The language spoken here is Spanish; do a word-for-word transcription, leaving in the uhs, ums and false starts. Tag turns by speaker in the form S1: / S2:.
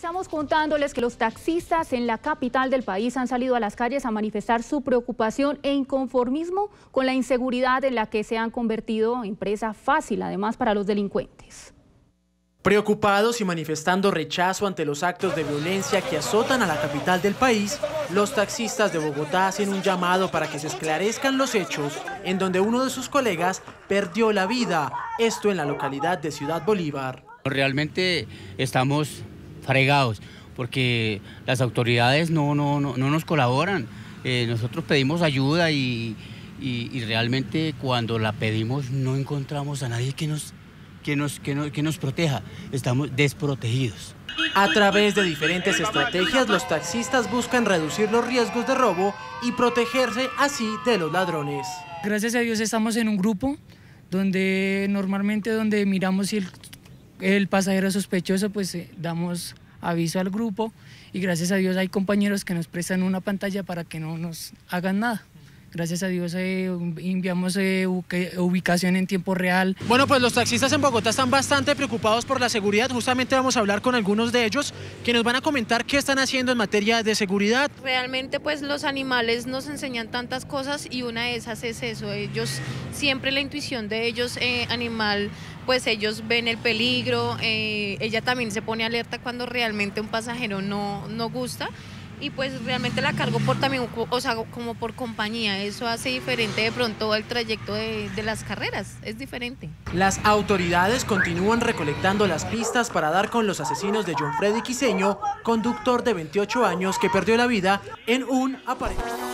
S1: Comenzamos contándoles que los taxistas en la capital del país han salido a las calles a manifestar su preocupación e inconformismo con la inseguridad en la que se han convertido en presa fácil, además, para los delincuentes.
S2: Preocupados y manifestando rechazo ante los actos de violencia que azotan a la capital del país, los taxistas de Bogotá hacen un llamado para que se esclarezcan los hechos en donde uno de sus colegas perdió la vida, esto en la localidad de Ciudad Bolívar.
S3: Realmente estamos fregados porque las autoridades no, no, no, no nos colaboran. Eh, nosotros pedimos ayuda y, y, y realmente cuando la pedimos no encontramos a nadie que nos, que nos, que nos, que nos proteja. Estamos desprotegidos.
S2: A través de diferentes estrategias, los taxistas buscan reducir los riesgos de robo y protegerse así de los ladrones.
S4: Gracias a Dios estamos en un grupo donde normalmente donde miramos si el el pasajero sospechoso, pues eh, damos aviso al grupo y gracias a Dios hay compañeros que nos prestan una pantalla para que no nos hagan nada. Gracias a Dios eh, enviamos eh, ubicación en tiempo real.
S2: Bueno, pues los taxistas en Bogotá están bastante preocupados por la seguridad. Justamente vamos a hablar con algunos de ellos que nos van a comentar qué están haciendo en materia de seguridad.
S5: Realmente pues los animales nos enseñan tantas cosas y una de esas es eso. Ellos, siempre la intuición de ellos eh, animal, pues ellos ven el peligro, eh, ella también se pone alerta cuando realmente un pasajero no, no gusta. Y pues realmente la cargo por también, o sea, como por compañía. Eso hace diferente de pronto el trayecto de, de las carreras, es diferente.
S2: Las autoridades continúan recolectando las pistas para dar con los asesinos de John Freddy Quiseño, conductor de veintiocho años que perdió la vida en un aparente